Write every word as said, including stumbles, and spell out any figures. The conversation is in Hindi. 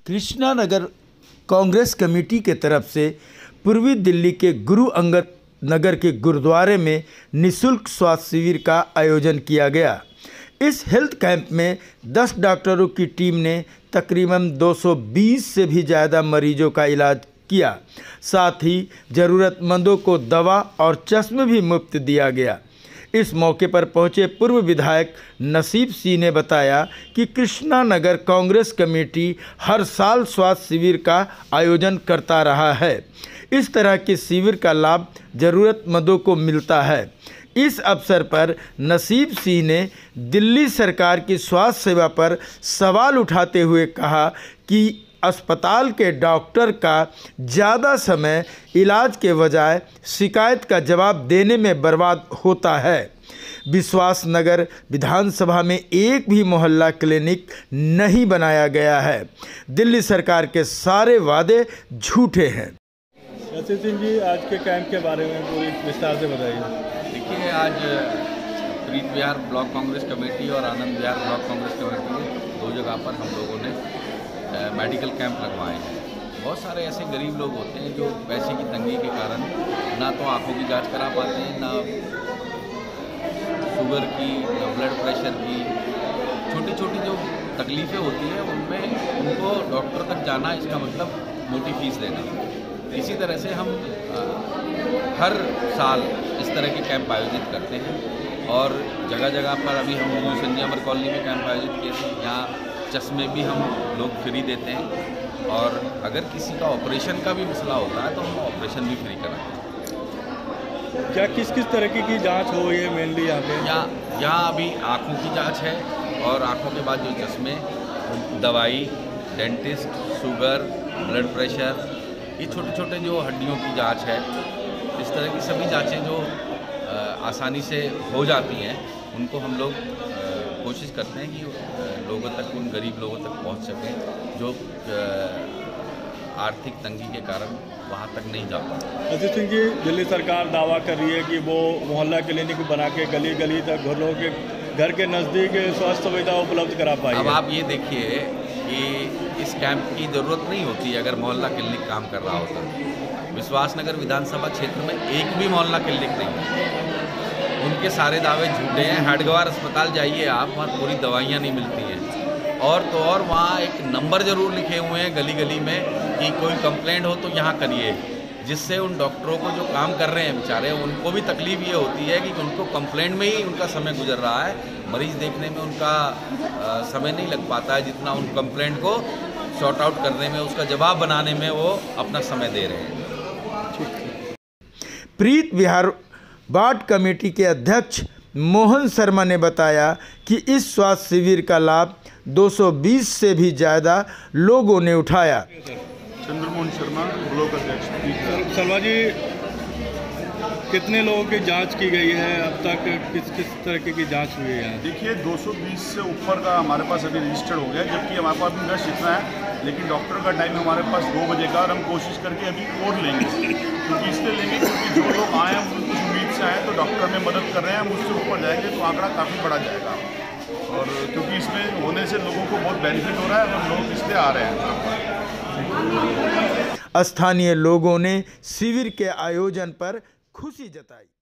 कृष्णानगर कांग्रेस कमेटी के तरफ से पूर्वी दिल्ली के गुरु अंगद नगर के गुरुद्वारे में निःशुल्क स्वास्थ्य शिविर का आयोजन किया गया। इस हेल्थ कैंप में दस डॉक्टरों की टीम ने तकरीबन दो सौ बीस से भी ज़्यादा मरीजों का इलाज किया। साथ ही ज़रूरतमंदों को दवा और चश्मे भी मुफ्त दिया गया। इस मौके पर पहुंचे पूर्व विधायक नसीब सिंह ने बताया कि कृष्णानगर कांग्रेस कमेटी हर साल स्वास्थ्य शिविर का आयोजन करता रहा है। इस तरह के शिविर का लाभ ज़रूरतमंदों को मिलता है। इस अवसर पर नसीब सिंह ने दिल्ली सरकार की स्वास्थ्य सेवा पर सवाल उठाते हुए कहा कि अस्पताल के डॉक्टर का ज़्यादा समय इलाज के बजाय शिकायत का जवाब देने में बर्बाद होता है। विश्वास नगर विधानसभा में एक भी मोहल्ला क्लिनिक नहीं बनाया गया है। दिल्ली सरकार के सारे वादे झूठे हैं। नसीब सिंह जी, आज के कैंप के बारे में पूरी विस्तार से बताइए। देखिए, आज प्रीत विहार ब्लॉक कांग्रेस कमेटी और आनंद विहार ब्लॉक कांग्रेस कमेटी दो जगह पर हम लोगों ने मेडिकल कैंप लगवाए हैं। बहुत सारे ऐसे गरीब लोग होते हैं जो पैसे की तंगी के कारण ना तो आंखों की जांच करा पाते हैं, ना शुगर की, ना ब्लड प्रेशर की। छोटी छोटी जो तकलीफ़ें होती हैं उनमें उनको डॉक्टर तक जाना, इसका मतलब मोटी फीस देना। इसी तरह से हम आ, हर साल इस तरह के कैंप आयोजित करते हैं और जगह जगह पर अभी हम संजय अमर कॉलोनी में कैंप आयोजित किए थे। यहाँ चश्मे भी हम लोग फ्री देते हैं और अगर किसी का ऑपरेशन का भी मसला होता है तो हम ऑपरेशन भी फ्री कराते हैं। क्या किस किस तरीके की जांच हो रही है मेनली यहाँ पे? यहाँ यहाँ अभी आँखों की जांच है और आँखों के बाद जो चश्मे, दवाई, डेंटिस्ट, शुगर, ब्लड प्रेशर, ये छोटे छोटे जो हड्डियों की जांच है, इस तरह की सभी जांचें जो आ, आसानी से हो जाती हैं उनको हम लोग कोशिश करते हैं कि लोगों तक, उन गरीब लोगों तक पहुंच सकें जो आर्थिक तंगी के कारण वहां तक नहीं जा पाते। नसीब सिंह जी, दिल्ली सरकार दावा कर रही है कि वो मोहल्ला क्लिनिक बना के गली गली तक घरों के घर के नज़दीक स्वास्थ्य सुविधा उपलब्ध करा पाई। अब आप ये देखिए कि इस कैंप की ज़रूरत नहीं होती अगर मोहल्ला क्लिनिक काम कर रहा होता। विश्वासनगर विधानसभा क्षेत्र में एक भी मोहल्ला क्लिनिक नहीं है। उनके सारे दावे झूठे हैं। हडगवार अस्पताल जाइए आप, वहाँ पूरी दवाइयाँ नहीं मिलती हैं। और तो और वहाँ एक नंबर ज़रूर लिखे हुए हैं गली गली में कि कोई कंप्लेंट हो तो यहाँ करिए, जिससे उन डॉक्टरों को जो काम कर रहे हैं बेचारे, उनको भी तकलीफ़ ये होती है कि उनको कंप्लेंट में ही उनका समय गुजर रहा है। मरीज़ देखने में उनका आ, समय नहीं लग पाता है जितना उन कंप्लेंट को सॉर्ट आउट करने में, उसका जवाब बनाने में वो अपना समय दे रहे हैं। प्रीत विहार वार्ड कमेटी के अध्यक्ष मोहन शर्मा ने बताया कि इस स्वास्थ्य शिविर का लाभ दो सौ बीस से भी ज़्यादा लोगों ने उठाया। चंद्रमोहन शर्मा, ब्लॉक अध्यक्ष। शर्मा जी, कितने लोगों की जांच की गई है अब तक? किस किस तरीके की जांच हुई है? देखिए, दो सौ बीस से ऊपर का हमारे पास अभी रजिस्टर्ड हो गया, जबकि हमारे पास अभी रश इतना है। लेकिन डॉक्टर का टाइम हमारे पास दो बजे का और हम कोशिश करके अभी और लेंगे, क्योंकि इसलिए लेंगे क्योंकि जो लोग आए हैं वो कुछ उम्मीद से आए तो डॉक्टर में मदद कर रहे हैं। हम उससे ऊपर जाएंगे तो आंकड़ा काफ़ी बढ़ा जाएगा, और क्योंकि इसमें होने से लोगों को बहुत बेनिफिट हो रहा है और लोग इसलिए आ रहे हैं। स्थानीय लोगों ने शिविर के आयोजन पर खुशी जताई।